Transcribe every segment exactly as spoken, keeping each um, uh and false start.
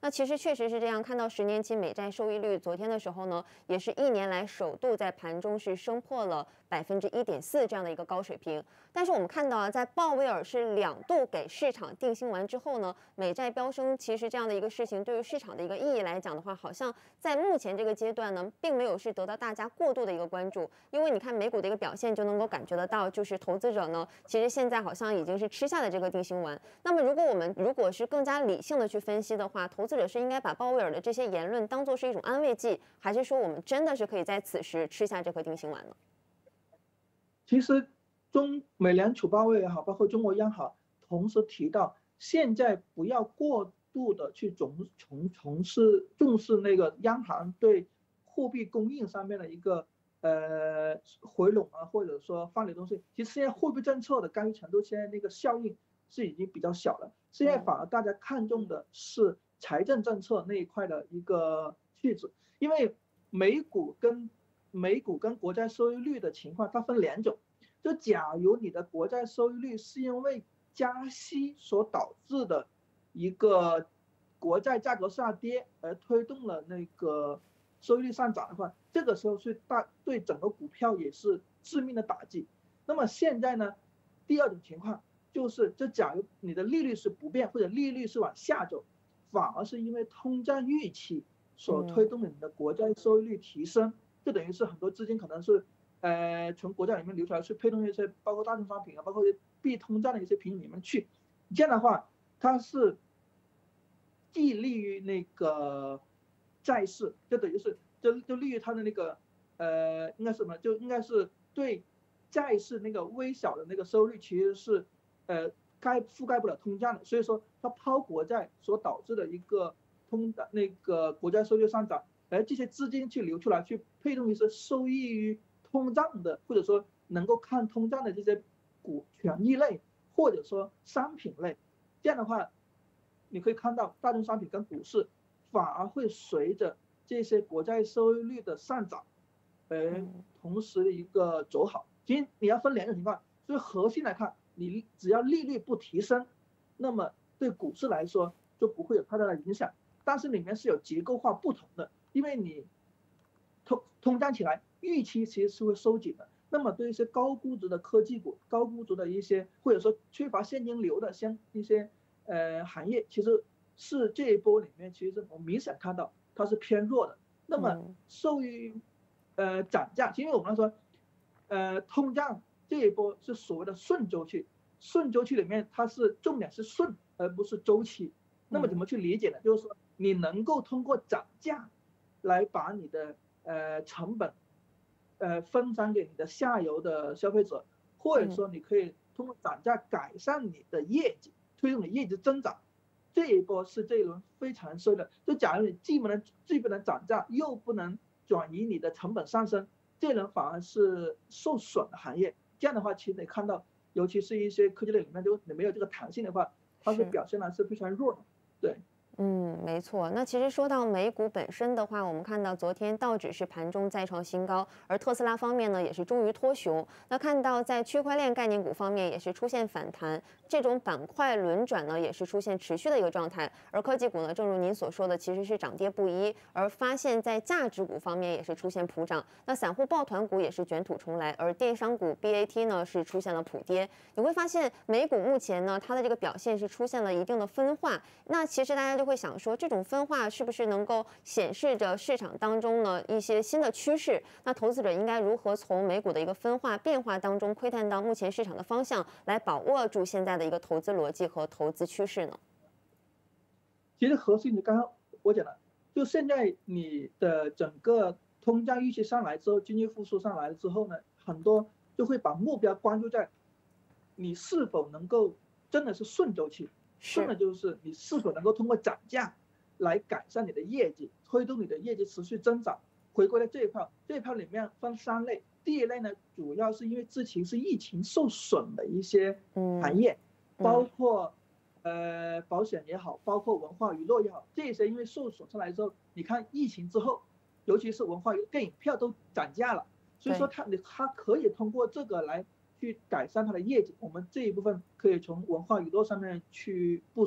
那其实确实是这样，看到十年期美债收益率，昨天的时候呢，也是一年来首度在盘中是升破了百分之一点四这样的一个高水平。但是我们看到啊，在鲍威尔是两度给市场定心丸之后呢，美债飙升，其实这样的一个事情对于市场的一个意义来讲的话，好像在目前这个阶段呢，并没有是得到大家过度的一个关注。因为你看美股的一个表现，就能够感觉得到，就是投资者呢，其实现在好像已经是吃下了这个定心丸。那么如果我们如果是更加理性的去分析的话，投资者是应该把鲍威尔的这些言论当作是一种安慰剂，还是说我们真的是可以在此时吃下这颗定心丸呢？ 其实中美联储鲍威尔也好，包括中国央行同时提到，现在不要过度的去重从从事重视那个央行对货币供应上面的一个呃回笼啊，或者说放流东西。其实现在货币政策的干预程度，现在那个效应是已经比较小了。现在反而大家看重的是财政政策那一块的一个气质，因为美股跟美股跟国债收益率的情况，它分两种。就假如你的国债收益率是因为加息所导致的一个国债价格下跌而推动了那个收益率上涨的话，这个时候是大对整个股票也是致命的打击。那么现在呢，第二种情况就是，就假如你的利率是不变，或者利率是往下走，反而是因为通胀预期所推动了你的国债收益率提升，就等于是很多资金可能是呃从国债里面流出来，去配动一些包括大宗商品啊，包括避通胀的一些品种里面去。这样的话，它是既利于那个债市，就等于是就就利于它的那个呃应该是什么，就应该是对债市那个微小的那个收益率其实是呃盖覆盖不了通胀的，所以说它抛国债所导致的一个通那个国债收益率上涨，而这些资金去流出来，去配动一些受益于通胀的，或者说能够抗通胀的这些股权益类，或者说商品类。这样的话，你可以看到大宗商品跟股市反而会随着这些国债收益率的上涨，而同时的一个走好。其实你要分两种情况，所以核心来看，你只要利率不提升，那么对股市来说就不会有太大的影响。但是里面是有结构化不同的，因为你通通胀起来，预期其实是会收紧的。那么对一些高估值的科技股、高估值的一些或者说缺乏现金流的像一些呃行业，其实是这一波里面，其实我明显看到它是偏弱的。那么受于呃涨价，因为我们说呃通胀这一波是所谓的顺周期，顺周期里面它是重点是顺而不是周期。那么怎么去理解呢？就是说你能够通过涨价来把你的呃成本呃分散给你的下游的消费者，或者说你可以通过涨价改善你的业绩，推动你业绩增长。这一波是这一轮非常衰的。就假如你既不能既不能涨价，又不能转移你的成本上升，这一轮反而是受损的行业。这样的话，其实你看到，尤其是一些科技类里面，就你没有这个弹性的话，它是表现的是非常弱的。对。 嗯，没错。那其实说到美股本身的话，我们看到昨天道指是盘中再创新高，而特斯拉方面呢也是终于脱雄。那看到在区块链概念股方面也是出现反弹，这种板块轮转呢也是出现持续的一个状态。而科技股呢，正如您所说的，其实是涨跌不一。而发现在价值股方面也是出现普涨，那散户抱团股也是卷土重来，而电商股 B A T 呢是出现了普跌。你会发现美股目前呢它的这个表现是出现了一定的分化。那其实大家就会想说，这种分化是不是能够显示着市场当中呢一些新的趋势？那投资者应该如何从美股的一个分化变化当中窥探到目前市场的方向，来把握住现在的一个投资逻辑和投资趋势呢？ 其实核心，你刚刚我讲了，就现在你的整个通胀预期上来之后，经济复苏上来了之后呢，很多就会把目标关注在你是否能够真的是顺周期。顺的就是你是否能够通过涨价来改善你的业绩，推动你的业绩持续增长。回归到这一块，这一块里面分三类。第一类呢，主要是因为之前是疫情受损的一些行业，包括呃保险也好，包括文化娱乐也好，这些因为受损上来之后，你看疫情之后，尤其是文化娱乐电影票都涨价了，所以说它你它可以通过这个来去改善它的业绩。我们这一部分可以从文化娱乐上面去部署。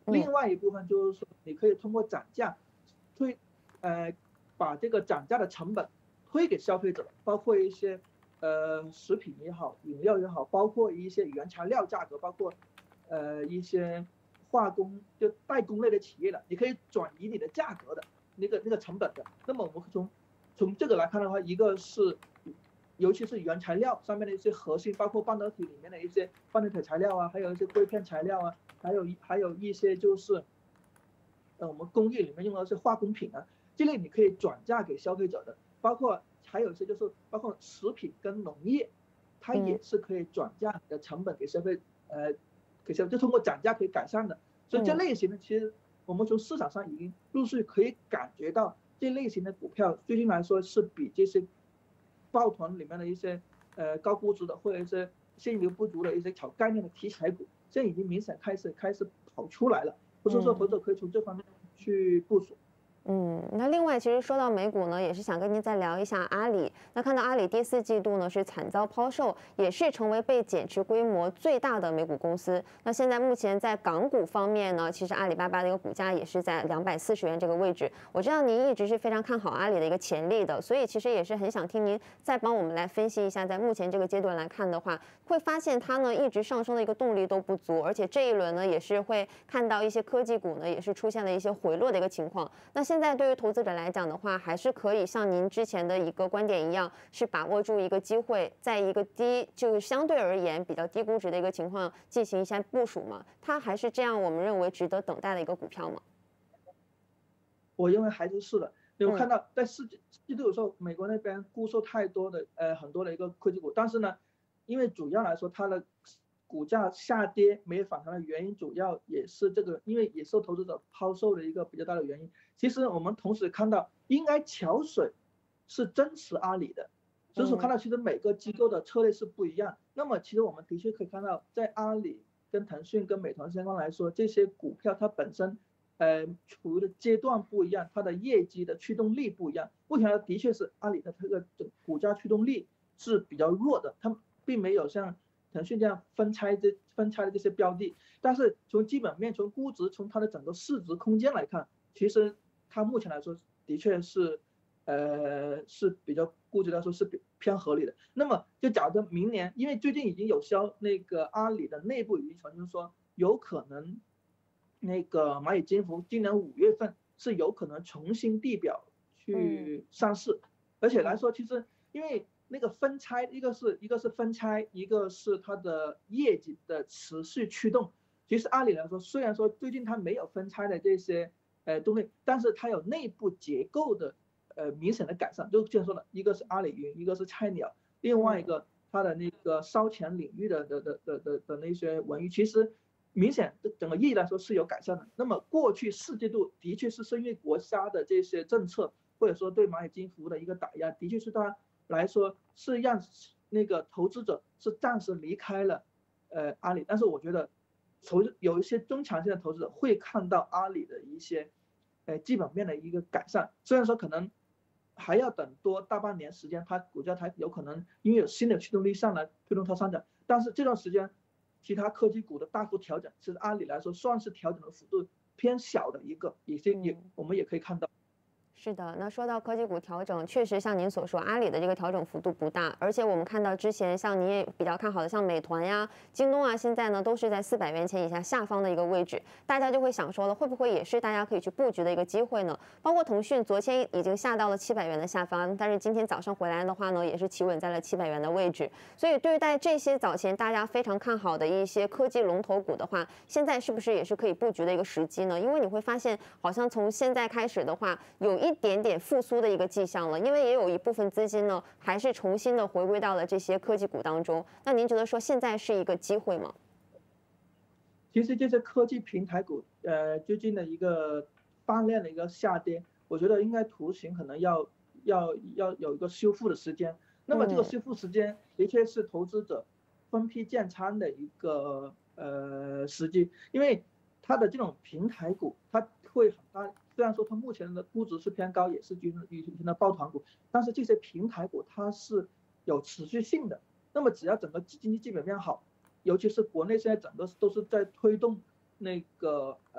另外一部分就是说，你可以通过涨价推，呃，把这个涨价的成本推给消费者，包括一些呃食品也好，饮料也好，包括一些原材料价格，包括呃一些化工就代工类的企业的，你可以转移你的价格的那个那个成本的。那么我们从从这个来看的话，一个是尤其是原材料上面的一些核心，包括半导体里面的一些半导体材料啊，还有一些硅片材料啊，还有还有一些就是呃我们工业里面用的是化工品啊，这类你可以转嫁给消费者的。包括还有一些就是包括食品跟农业，它也是可以转嫁你的成本给消费，呃，给消费就通过涨价可以改善的。所以这类型的其实我们从市场上已经陆续可以感觉到，这类型的股票最近来说是比这些抱团里面的一些呃高估值的或者一些现金流不足的一些炒概念的题材股，现在已经明显开始开始跑出来了。不是说投资者可以从这方面去部署。 嗯，那另外，其实说到美股呢，也是想跟您再聊一下阿里。那看到阿里第四季度呢是惨遭抛售，也是成为被减持规模最大的美股公司。那现在目前在港股方面呢，其实阿里巴巴的一个股价也是在两百四十元这个位置。我知道您一直是非常看好阿里的一个潜力的，所以其实也是很想听您再帮我们来分析一下，在目前这个阶段来看的话，会发现它呢一直上升的一个动力都不足，而且这一轮呢也是会看到一些科技股呢也是出现了一些回落的一个情况。那现在对于投资者来讲的话，还是可以像您之前的一个观点一样，是把握住一个机会，在一个低就是相对而言比较低估值的一个情况进行一下部署嘛？它还是这样我们认为值得等待的一个股票吗？ 我认为还是是的。有看到在四季季度的时候，美国那边沽售太多的呃很多的一个科技股，但是呢，因为主要来说它的股价下跌没有反弹的原因，主要也是这个，因为也受投资者抛售的一个比较大的原因。其实我们同时看到，应该桥水是增持阿里的，所以说看到其实每个机构的策略是不一样。那么其实我们的确可以看到，在阿里跟腾讯跟美团相关来说，这些股票它本身呃处于的阶段不一样，它的业绩的驱动力不一样。目前的确是阿里的这个股价驱动力是比较弱的，它并没有像腾讯这样分拆这分拆的这些标的，但是从基本面、从估值、从它的整个市值空间来看，其实它目前来说的确是，呃是比较估值来说是偏合理的。那么就假如明年，因为最近已经有消那个阿里的内部已经传出说，有可能那个蚂蚁金服今年五月份是有可能重新地表去上市，而且来说其实因为。那个分拆，一个是一个是分拆，一个是它的业绩的持续驱动。其实阿里来说，虽然说最近它没有分拆的这些呃动力，但是它有内部结构的呃明显的改善。就像说的，一个是阿里云，一个是菜鸟，另外一个它的那个烧钱领域的的的的的的那些文娱，其实明显整个业绩来说是有改善的。那么过去四季度的确是因为国家的这些政策，或者说对蚂蚁金服的一个打压，的确是它。来说是让那个投资者是暂时离开了呃阿里，但是我觉得投有一些中长线的投资者会看到阿里的一些呃基本面的一个改善，虽然说可能还要等多大半年时间，它股价才有可能因为有新的驱动力上来推动它上涨，但是这段时间其他科技股的大幅调整，其实阿里来说算是调整的幅度偏小的一个，也也我们也可以看到。 是的，那说到科技股调整，确实像您所说，阿里的这个调整幅度不大，而且我们看到之前像您也比较看好的，像美团呀、京东啊，现在呢都是在四百元钱以下下方的一个位置，大家就会想说了，会不会也是大家可以去布局的一个机会呢？包括腾讯昨天已经下到了七百元的下方，但是今天早上回来的话呢，也是企稳在了七百元的位置。所以对待这些早前大家非常看好的一些科技龙头股的话，现在是不是也是可以布局的一个时机呢？因为你会发现，好像从现在开始的话，有一一点点复苏的一个迹象了，因为也有一部分资金呢，还是重新的回归到了这些科技股当中。那您觉得说现在是一个机会吗？ 其实这些科技平台股，呃，最近的一个放量的一个下跌，我觉得应该图形可能要要要有一个修复的时间。那么这个修复时间的确是投资者分批建仓的一个呃时机，因为它的这种平台股，它会很大。虽然说它目前的估值是偏高，也是居于型的抱团股，但是这些平台股它是有持续性的。那么只要整个经济基本面好，尤其是国内现在整个都是在推动那个呃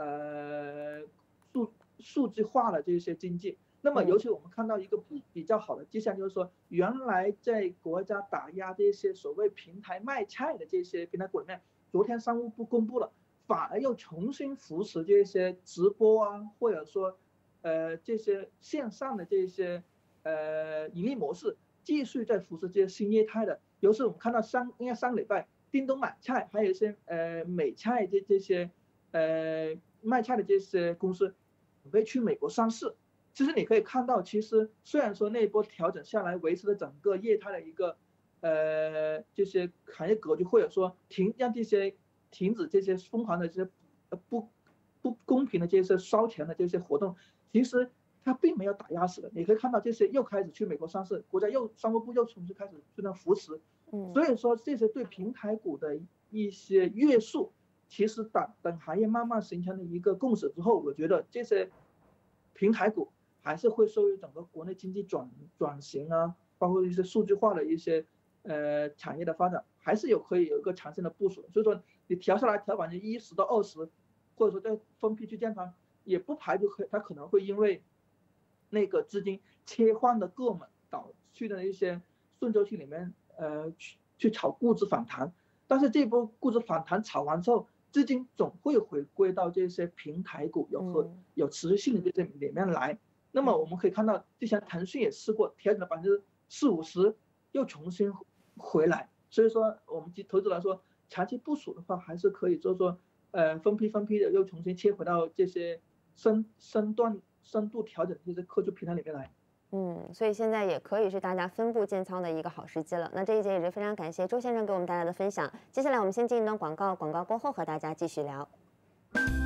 呃数数字化的这些经济。那么尤其我们看到一个比较好的迹象，就是说原来在国家打压这些所谓平台卖菜的这些平台股里面，昨天商务部公布了，反而又重新扶持这些直播啊，或者说呃这些线上的这些呃盈利模式，继续在扶持这些新业态的。尤其我们看到上应该上礼拜，叮咚买菜，还有一些呃美菜这这些呃卖菜的这些公司准备去美国上市。其实你可以看到，其实虽然说那一波调整下来，维持了整个业态的一个呃这些行业格局，或者说停让这些停止这些疯狂的这些不不公平的这些烧钱的这些活动，其实它并没有打压死的。你可以看到这些又开始去美国上市，国家又商务部又重新开始去那扶持。所以说这些对平台股的一些约束，其实等等行业慢慢形成了一个共识之后，我觉得这些平台股还是会受益整个国内经济转转型啊，包括一些数据化的一些呃产业的发展，还是有可以有一个长线的部署。所以说你调下来调百分之一十到二十，或者说再分批去建仓，也不排除它可能会因为那个资金切换的购买导去的一些顺周期里面，呃去去炒估值反弹。但是这波估值反弹炒完之后，资金总会回归到这些平台股有和有持续性的这些里面来。那么我们可以看到，之前腾讯也试过调整了百分之四五十，又重新回来。所以说，我们投资来说，长期部署的话，还是可以就是说，呃，分批分批的又重新切回到这些深深段深度调整的这些科技平台里面来。 嗯，所以现在也可以是大家分步建仓的一个好时机了。那这一节也是非常感谢周先生给我们带来的分享。接下来我们先进一段广告，广告过后和大家继续聊。